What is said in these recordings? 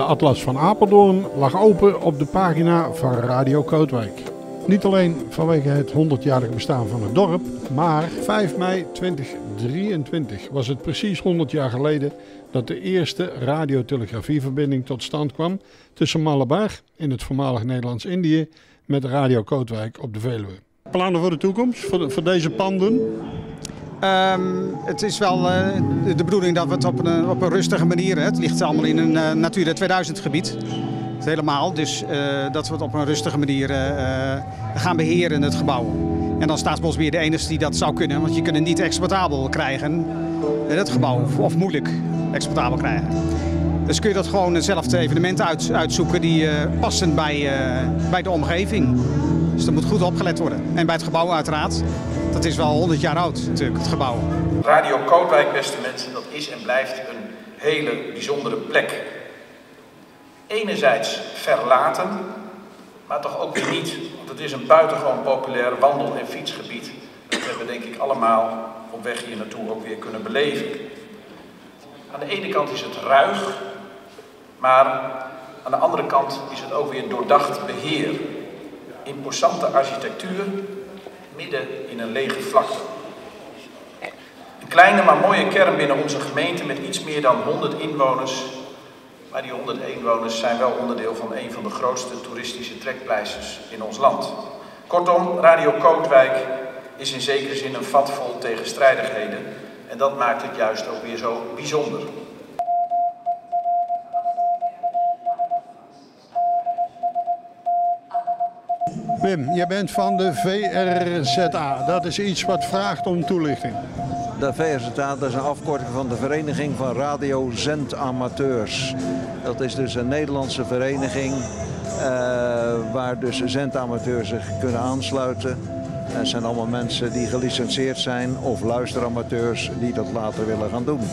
Atlas van Apeldoorn lag open op de pagina van Radio Kootwijk. Niet alleen vanwege het 100-jarige bestaan van het dorp, maar 5 mei 2023 was het precies 100 jaar geleden dat de eerste radiotelegrafieverbinding tot stand kwam tussen Malabar in het voormalig Nederlands-Indië met Radio Kootwijk op de Veluwe. Plannen voor de toekomst, voor deze panden? Het is wel de bedoeling dat we het op een rustige manier, het ligt allemaal in een Natura 2000 gebied, helemaal, dus dat we het op een rustige manier gaan beheren, het gebouw. En dan Staatsbosbeheer de enige die dat zou kunnen, want je kunt het niet exploitabel krijgen, het gebouw, of moeilijk exploitabel krijgen. Dus kun je dat gewoon zelf de evenementen uitzoeken die passen bij de omgeving. Dus dat moet goed opgelet worden. En bij het gebouw uiteraard. Dat is wel 100 jaar oud natuurlijk, het gebouw. Radio Kootwijk, beste mensen, dat is en blijft een hele bijzondere plek. Enerzijds verlaten, maar toch ook weer niet. Want het is een buitengewoon populair wandel- en fietsgebied. Dat hebben we denk ik allemaal op weg hier naartoe ook weer kunnen beleven. Aan de ene kant is het ruig, maar aan de andere kant is het ook weer doordacht beheer. Imposante architectuur, midden in een lege vlakte. Een kleine maar mooie kern binnen onze gemeente met iets meer dan 100 inwoners. Maar die 100 inwoners zijn wel onderdeel van een van de grootste toeristische trekpleisters in ons land. Kortom, Radio Kootwijk is in zekere zin een vat vol tegenstrijdigheden. En dat maakt het juist ook weer zo bijzonder. Wim, jij bent van de VRZA. Dat is iets wat vraagt om toelichting. De VRZA, dat is een afkorting van de Vereniging van Radiozendamateurs. Dat is dus een Nederlandse vereniging waar dus zendamateurs zich kunnen aansluiten. Het zijn allemaal mensen die gelicenseerd zijn of luisteramateurs die dat later willen gaan doen.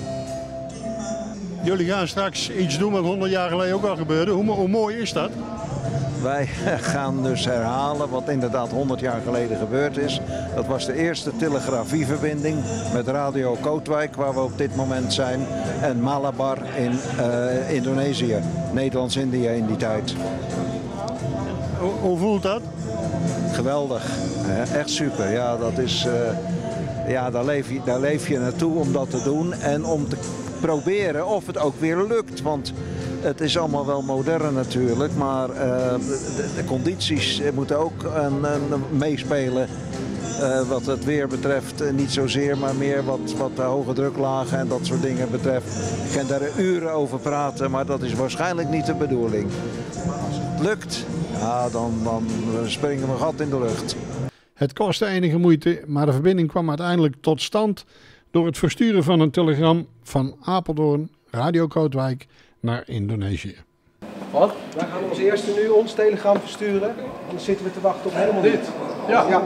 Jullie gaan straks iets doen wat 100 jaar geleden ook al gebeurde. Hoe mooi is dat? Wij gaan dus herhalen wat inderdaad 100 jaar geleden gebeurd is. Dat was de eerste telegrafieverbinding met Radio Kootwijk, waar we op dit moment zijn. En Malabar in Indonesië, Nederlands-Indië in die tijd. Hoe voelt dat? Geweldig, echt super. Ja, dat is, daar leef je naartoe om dat te doen en om te proberen of het ook weer lukt. Want het is allemaal wel modern natuurlijk, maar de condities moeten ook meespelen. Wat het weer betreft niet zozeer, maar meer wat de hoge druklagen en dat soort dingen betreft. Ik kan daar uren over praten, maar dat is waarschijnlijk niet de bedoeling. Als het lukt, ja, dan springen we een gat in de lucht. Het kostte enige moeite, maar de verbinding kwam uiteindelijk tot stand door het versturen van een telegram van Apeldoorn, Radio Kootwijk, naar Indonesië. Wat? Wij gaan als eerste nu ons telegram versturen. Anders zitten we te wachten op helemaal dit. Ja. Ja.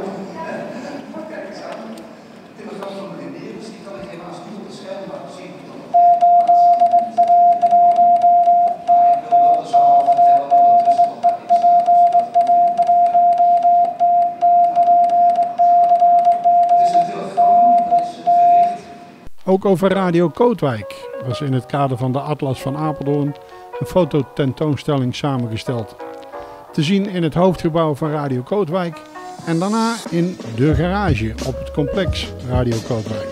Ook over Radio Kootwijk was in het kader van de Atlas van Apeldoorn een fototentoonstelling samengesteld. Te zien in het hoofdgebouw van Radio Kootwijk en daarna in de garage op het complex Radio Kootwijk.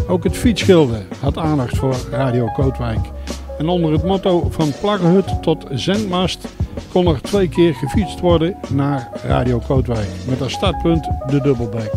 Ook het fietsschilde had aandacht voor Radio Kootwijk. En onder het motto van plaggenhut tot zendmast kon er 2 keer gefietst worden naar Radio Kootwijk. Met als startpunt de Dubbelbek.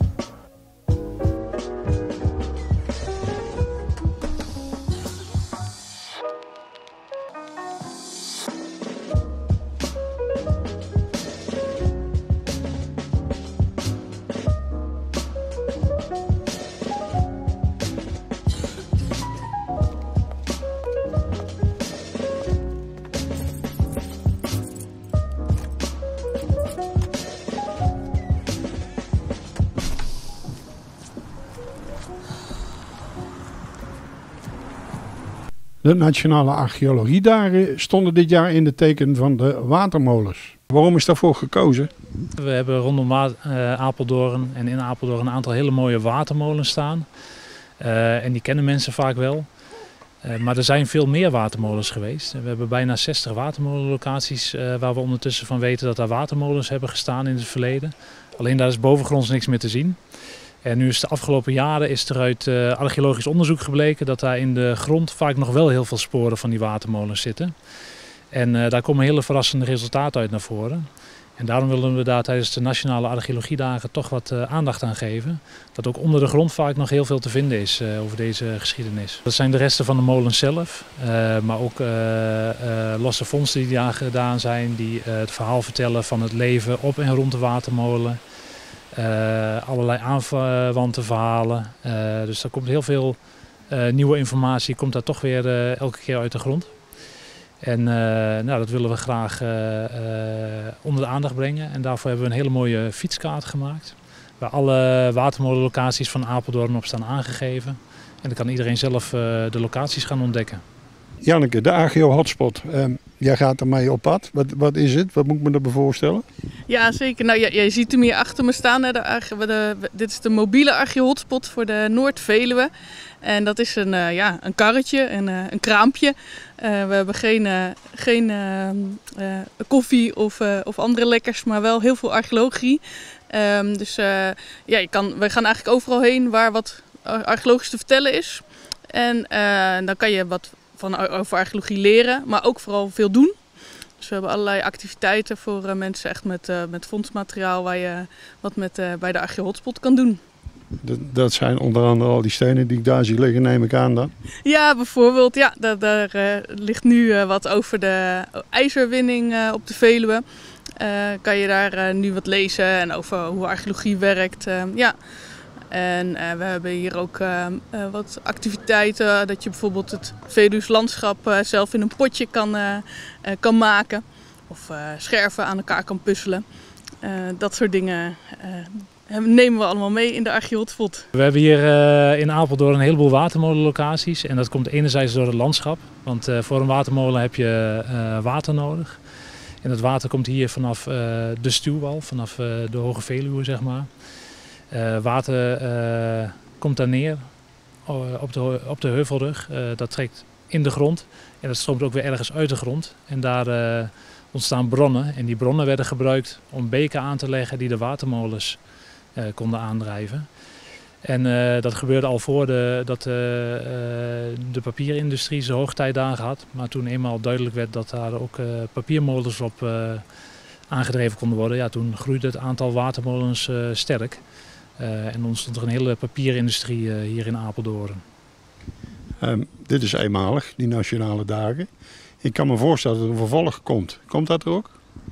De Nationale Archeologiedagen stonden dit jaar in het teken van de watermolens. Waarom is daarvoor gekozen? We hebben rondom Apeldoorn en in Apeldoorn een aantal hele mooie watermolens staan. En die kennen mensen vaak wel. Maar er zijn veel meer watermolens geweest. We hebben bijna 60 watermolenlocaties waar we ondertussen van weten dat daar watermolens hebben gestaan in het verleden. Alleen daar is bovengronds niks meer te zien. En nu is de afgelopen jaren is er uit archeologisch onderzoek gebleken dat daar in de grond vaak nog wel heel veel sporen van die watermolens zitten. En daar komen hele verrassende resultaten uit naar voren. En daarom willen we daar tijdens de Nationale Archeologiedagen toch wat aandacht aan geven. Dat ook onder de grond vaak nog heel veel te vinden is over deze geschiedenis. Dat zijn de resten van de molen zelf, maar ook losse vondsten die daar gedaan zijn. Die het verhaal vertellen van het leven op en rond de watermolen. Allerlei aanverwante verhalen. Dus er komt heel veel nieuwe informatie, komt daar toch weer elke keer uit de grond. En dat willen we graag onder de aandacht brengen. En daarvoor hebben we een hele mooie fietskaart gemaakt. Waar alle watermolenlocaties van Apeldoorn op staan aangegeven. En dan kan iedereen zelf de locaties gaan ontdekken. Janneke, de AGO Hotspot. Jij gaat ermee op pad. Wat is het? Wat moet ik me daarbij voorstellen? Ja, zeker. Nou, jij ziet hem hier achter me staan. Hè. Dit is de mobiele AGO Hotspot voor de Noord-Veluwe. En dat is een karretje, een kraampje. We hebben geen koffie of andere lekkers, maar wel heel veel archeologie. We gaan eigenlijk overal heen waar wat archeologisch te vertellen is. En dan kan je wat over archeologie leren, maar ook vooral veel doen. Dus we hebben allerlei activiteiten voor mensen echt met fondsmateriaal waar je wat bij de AGO Hotspot kan doen. Dat zijn onder andere al die stenen die ik daar zie liggen, neem ik aan dan? Ja, bijvoorbeeld. Ja, daar ligt nu wat over de ijzerwinning op de Veluwe. Kan je daar nu wat lezen en over hoe archeologie werkt. En we hebben hier ook wat activiteiten, dat je bijvoorbeeld het Veluws landschap zelf in een potje kan maken. Of scherven aan elkaar kan puzzelen. Dat soort dingen nemen we allemaal mee in de AGO Hotspot. We hebben hier in Apeldoorn een heleboel watermolenlocaties. En dat komt enerzijds door het landschap. Want voor een watermolen heb je water nodig. En dat water komt hier vanaf de stuwwal, vanaf de Hoge Veluwe zeg maar. Water komt daar neer op de heuvelrug. Dat trekt in de grond en dat stroomt ook weer ergens uit de grond. En daar ontstaan bronnen. En die bronnen werden gebruikt om beken aan te leggen die de watermolens konden aandrijven. En dat gebeurde al voordat de papierindustrie zijn hoogtijdagen had. Maar toen eenmaal duidelijk werd dat daar ook papiermolens op aangedreven konden worden, ja, toen groeide het aantal watermolens sterk. En ontstond er een hele papierindustrie hier in Apeldoorn. Dit is eenmalig, die Nationale Dagen. Ik kan me voorstellen dat er een vervolg komt. Komt dat er ook?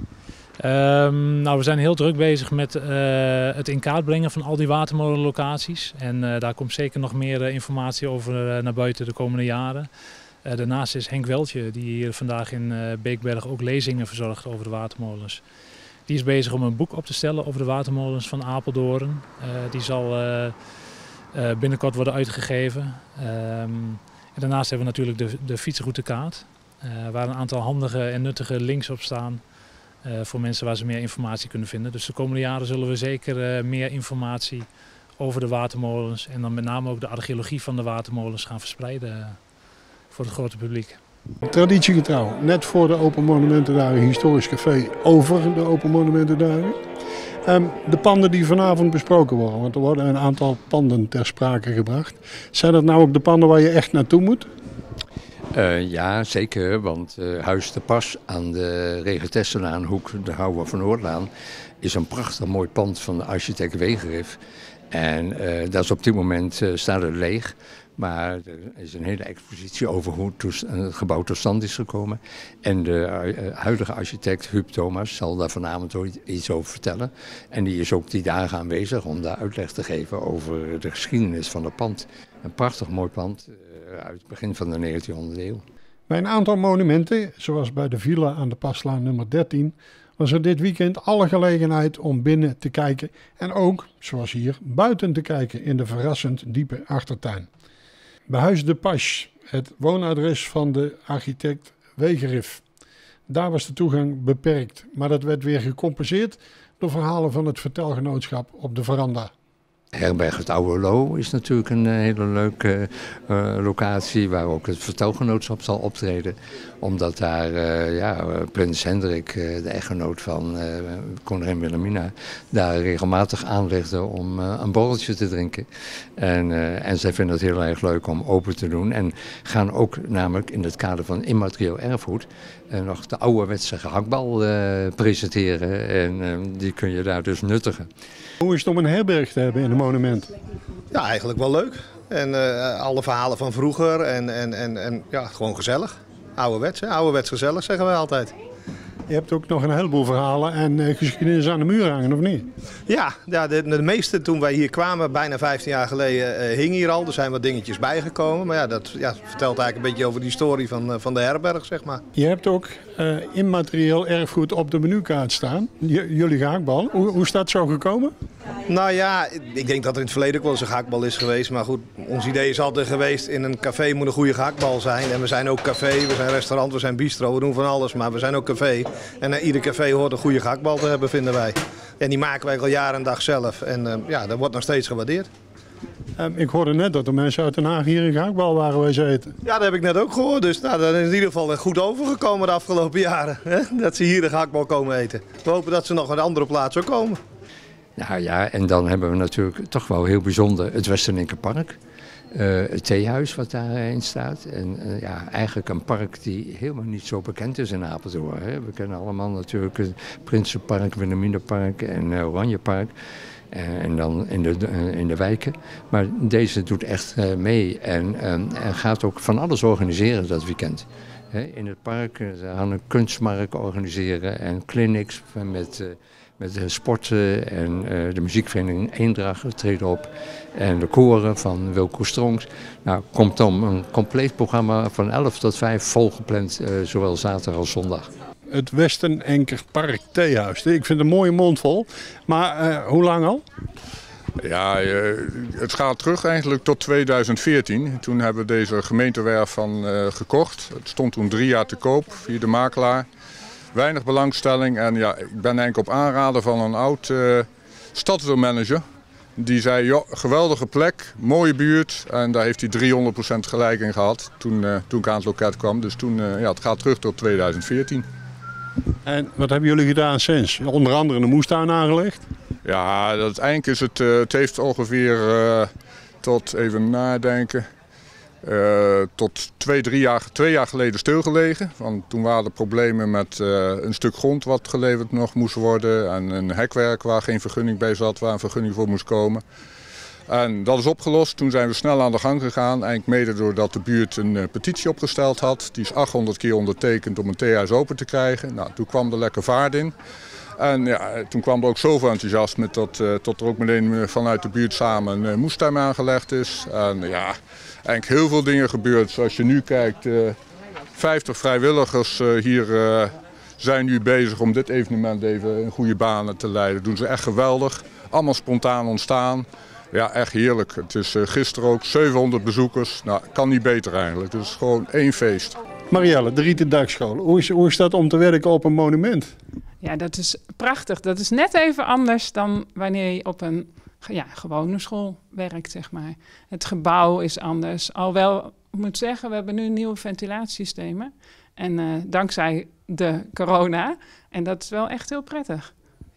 We zijn heel druk bezig met het in kaart brengen van al die watermolenlocaties. En daar komt zeker nog meer informatie over naar buiten de komende jaren. Daarnaast is Henk Weltje, die hier vandaag in Beekberg ook lezingen verzorgt over de watermolens. Die is bezig om een boek op te stellen over de watermolens van Apeldoorn. Die zal binnenkort worden uitgegeven. En daarnaast hebben we natuurlijk de fietsroutekaart. Waar een aantal handige en nuttige links op staan. Voor mensen waar ze meer informatie kunnen vinden. Dus de komende jaren zullen we zeker meer informatie over de watermolens. En dan met name ook de archeologie van de watermolens gaan verspreiden voor het grote publiek. Traditiegetrouw, net voor de Open Monumentendagen historisch café over de Open Monumentendagen. De panden die vanavond besproken worden, want er worden een aantal panden ter sprake gebracht. Zijn dat nou ook de panden waar je echt naartoe moet? Ja, zeker, want Huis de Pas aan de Regentessenaanhoek, de Houwer van Noordlaan, is een prachtig mooi pand van de architect Wegerif. En dat is op dit moment staat het leeg. Maar er is een hele expositie over hoe het gebouw tot stand is gekomen. En de huidige architect Huub Thomas zal daar vanavond iets over vertellen. En die is ook die dagen aanwezig om daar uitleg te geven over de geschiedenis van het pand. Een prachtig mooi pand uit het begin van de 19e eeuw. Bij een aantal monumenten, zoals bij de villa aan de Paslaan nummer 13... was er dit weekend alle gelegenheid om binnen te kijken. En ook, zoals hier, buiten te kijken in de verrassend diepe achtertuin. Bij Huis de Pas, het woonadres van de architect Wegerif. Daar was de toegang beperkt, maar dat werd weer gecompenseerd door verhalen van het vertelgenootschap op de veranda. Herberg het Oude Lo is natuurlijk een hele leuke locatie waar ook het vertelgenootschap zal optreden. Omdat daar prins Hendrik, de echtgenoot van koningin Wilhelmina, daar regelmatig aanlegde om een borreltje te drinken. En zij vinden het heel erg leuk om open te doen. En gaan ook namelijk in het kader van immaterieel erfgoed nog de ouderwetse gehaktbal presenteren. En die kun je daar dus nuttigen. Hoe is het om een herberg te hebben in een monument? Ja, eigenlijk wel leuk. En alle verhalen van vroeger en ja, gewoon gezellig. Ouderwets gezellig, zeggen wij altijd. Je hebt ook nog een heleboel verhalen en geschiedenis aan de muur hangen, of niet? Ja, de meeste toen wij hier kwamen, bijna 15 jaar geleden, hing hier al. Er zijn wat dingetjes bijgekomen. Maar ja, dat vertelt eigenlijk een beetje over de historie van de herberg, zeg maar. Je hebt ook immaterieel erfgoed op de menukaart staan. Jullie gehaktbal. Hoe is dat zo gekomen? Nou ja, ik denk dat er in het verleden ook wel eens een gehaktbal is geweest. Maar goed, ons idee is altijd geweest, in een café moet een goede gehaktbal zijn. En we zijn ook café, we zijn restaurant, we zijn bistro, we doen van alles. Maar we zijn ook café. En ieder café hoort een goede gehaktbal te hebben, vinden wij. En die maken wij al jaren en dag zelf. En dat wordt nog steeds gewaardeerd. Ik hoorde net dat de mensen uit Den Haag hier een gehaktbal waren wezen eten. Ja, dat heb ik net ook gehoord. Dus dat is in ieder geval goed overgekomen de afgelopen jaren. Hè? Dat ze hier de gehaktbal komen eten. We hopen dat ze nog naar andere plaatsen ook komen. Nou ja, en dan hebben we natuurlijk toch wel heel bijzonder het Westerlinkerpark. Het theehuis wat daarin staat. En eigenlijk een park die helemaal niet zo bekend is in Apeldoorn. Hè. We kennen allemaal natuurlijk het Prinsenpark, Wilhelminapark en Oranjepark. En dan in de wijken. Maar deze doet echt mee en gaat ook van alles organiseren dat weekend. In het park gaan een kunstmarkt organiseren en clinics met de sporten en de muziekvereniging Eendracht treden op. En de koren van Wilco Strongs. Nou, komt dan een compleet programma van 11 tot 5 volgepland, zowel zaterdag als zondag. Het Westenenkerpark Theehuis. Ik vind het een mooie mond vol. Maar hoe lang al? Ja, het gaat terug eigenlijk tot 2014. Toen hebben we deze gemeentewerf gekocht. Het stond toen 3 jaar te koop via de makelaar. Weinig belangstelling en ja, ik ben eigenlijk op aanraden van een oud stadsdeelmanager. Die zei, joh, geweldige plek, mooie buurt en daar heeft hij 300% gelijk in gehad toen ik aan het loket kwam. Dus toen, het gaat terug tot 2014. En wat hebben jullie gedaan sinds? Onder andere een moestuin aangelegd? Ja, uiteindelijk is het heeft ongeveer tot, even nadenken, tot 2 jaar geleden stilgelegen. Want toen waren er problemen met een stuk grond wat geleverd nog moest worden. En een hekwerk waar geen vergunning bij zat, waar een vergunning voor moest komen. En dat is opgelost. Toen zijn we snel aan de gang gegaan. Eigenlijk mede doordat de buurt een petitie opgesteld had. Die is 800 keer ondertekend om een theehuis open te krijgen. Nou, toen kwam er lekker vaart in. En ja, toen kwam er ook zoveel enthousiasme tot er ook meteen vanuit de buurt samen een moestuin aangelegd is. En ja, eigenlijk heel veel dingen gebeurd. Zoals je nu kijkt, 50 vrijwilligers hier zijn nu bezig om dit evenement even in goede banen te leiden. Dat doen ze echt geweldig. Allemaal spontaan ontstaan. Ja, echt heerlijk. Het is gisteren ook 700 bezoekers. Nou, kan niet beter eigenlijk. Dus gewoon één feest. Marielle, de Rieten Dagschool. Hoe is dat om te werken op een monument? Ja, dat is prachtig. Dat is net even anders dan wanneer je op een gewone school werkt, zeg maar. Het gebouw is anders. Alhoewel, ik moet zeggen, we hebben nu nieuwe ventilatiesystemen. En dankzij de corona. En dat is wel echt heel prettig. Ja,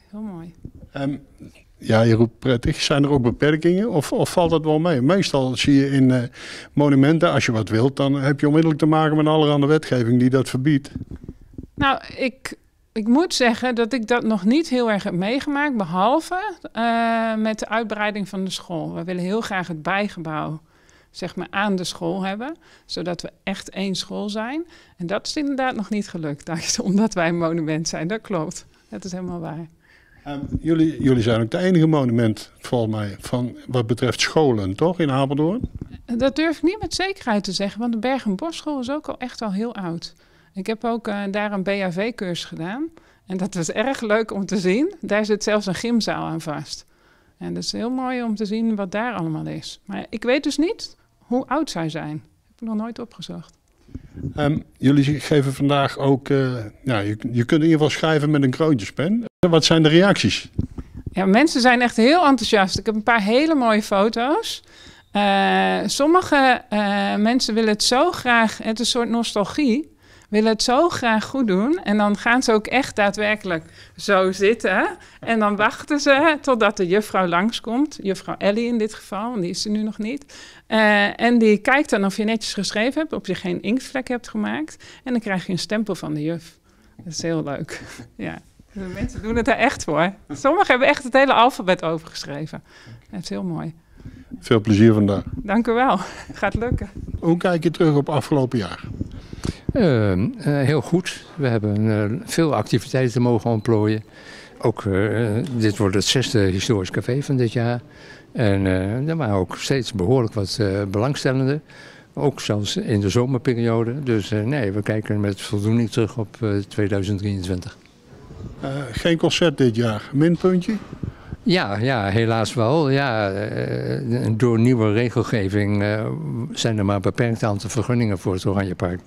heel mooi. Ja, je roept prettig. Zijn er ook beperkingen of valt dat wel mee? Meestal zie je in monumenten, als je wat wilt, dan heb je onmiddellijk te maken met allerhande wetgeving die dat verbiedt. Nou, ik moet zeggen dat ik dat nog niet heel erg heb meegemaakt, behalve met de uitbreiding van de school. We willen heel graag het bijgebouw, zeg maar, aan de school hebben, zodat we echt één school zijn. En dat is inderdaad nog niet gelukt, omdat wij een monument zijn. Dat klopt, dat is helemaal waar. Jullie zijn ook de enige monument, volgens mij, van wat betreft scholen, toch, in Apeldoorn? Dat durf ik niet met zekerheid te zeggen, want de Berg- en Bosschool is ook al echt al heel oud. Ik heb ook daar een BHV-cursus gedaan. En dat was erg leuk om te zien. Daar zit zelfs een gymzaal aan vast. En dat is heel mooi om te zien wat daar allemaal is. Maar ik weet dus niet hoe oud zij zijn. Dat heb ik nog nooit opgezocht. Jullie geven vandaag ook... je kunt in ieder geval schrijven met een kroontjespen. Wat zijn de reacties? Ja, mensen zijn echt heel enthousiast. Ik heb een paar hele mooie foto's. Sommige mensen willen het zo graag... Het is een soort nostalgie... willen het zo graag goed doen. En dan gaan ze ook echt daadwerkelijk zo zitten. En dan wachten ze totdat de juffrouw langskomt. Juffrouw Ellie in dit geval, want die is er nu nog niet. En die kijkt dan of je netjes geschreven hebt, of je geen inktvlek hebt gemaakt. En dan krijg je een stempel van de juf. Dat is heel leuk. Ja. De mensen doen het daar echt voor. Sommigen hebben echt het hele alfabet overgeschreven. Dat is heel mooi. Veel plezier vandaag. Dank u wel. Gaat lukken. Hoe kijk je terug op afgelopen jaar? Heel goed. We hebben veel activiteiten mogen ontplooien. Ook dit wordt het 6e historisch café van dit jaar. En er waren ook steeds behoorlijk wat belangstellenden. Ook zelfs in de zomerperiode. Dus we kijken met voldoening terug op 2023. Geen concert dit jaar. Minpuntje? Ja, helaas wel. Ja, door nieuwe regelgeving zijn er maar een beperkt aantal vergunningen voor het Oranjepark.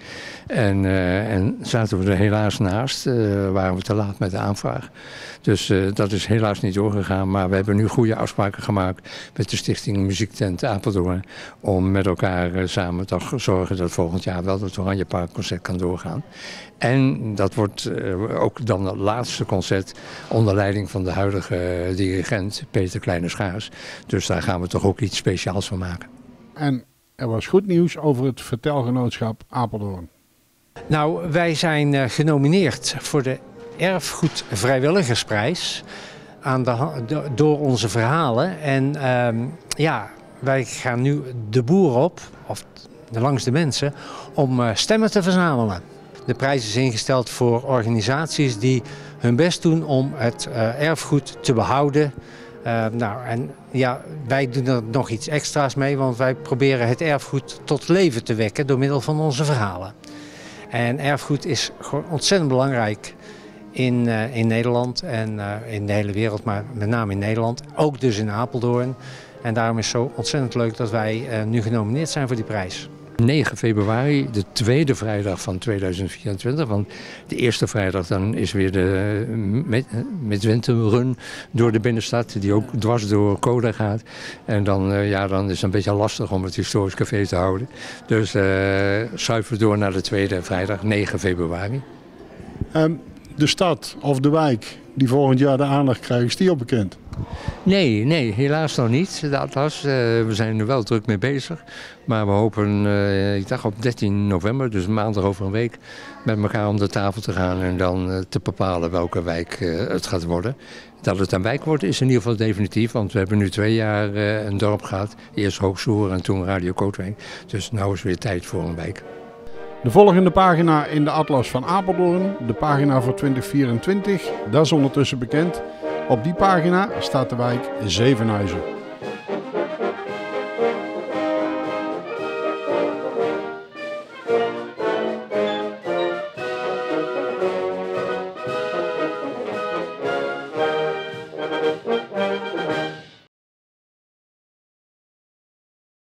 En zaten we er helaas naast, waren we te laat met de aanvraag. Dus dat is helaas niet doorgegaan. Maar we hebben nu goede afspraken gemaakt met de Stichting Muziektent Apeldoorn. Om met elkaar samen te zorgen dat volgend jaar wel het Oranjeparkconcert kan doorgaan. En dat wordt ook dan het laatste concert onder leiding van de huidige dirigent Peter Kleine-Schaars. Dus daar gaan we toch ook iets speciaals van maken. En er was goed nieuws over het Vertelgenootschap Apeldoorn. Nou, wij zijn genomineerd voor de Erfgoed Vrijwilligersprijs door onze verhalen. En wij gaan nu de boer op, of langs de mensen, om stemmen te verzamelen. De prijs is ingesteld voor organisaties die hun best doen om het erfgoed te behouden. Wij doen er nog iets extra's mee, want wij proberen het erfgoed tot leven te wekken door middel van onze verhalen. En erfgoed is gewoon ontzettend belangrijk in Nederland en in de hele wereld, maar met name in Nederland. Ook dus in Apeldoorn. En daarom is het zo ontzettend leuk dat wij nu genomineerd zijn voor die prijs. 9 februari, de tweede vrijdag van 2024. Want de eerste vrijdag dan is weer de midwinterrun door de binnenstad, die ook dwars door Coda gaat. En dan is het een beetje lastig om het historisch café te houden. Dus schuiven we door naar de tweede vrijdag, 9 februari. De stad of de wijk die volgend jaar de aandacht krijgt, is die al bekend? Nee, helaas nog niet. We zijn er wel druk mee bezig. Maar we hopen, ik dacht op 13 november, dus maandag over een week, met elkaar om de tafel te gaan en dan te bepalen welke wijk het gaat worden. Dat het een wijk wordt is in ieder geval definitief, want we hebben nu 2 jaar een dorp gehad. Eerst Hoogsoer en toen Radio Kootwijk. Dus nu is weer tijd voor een wijk. De volgende pagina in de Atlas van Apeldoorn, de pagina voor 2024, dat is ondertussen bekend. Op die pagina staat de wijk Zevenhuizen.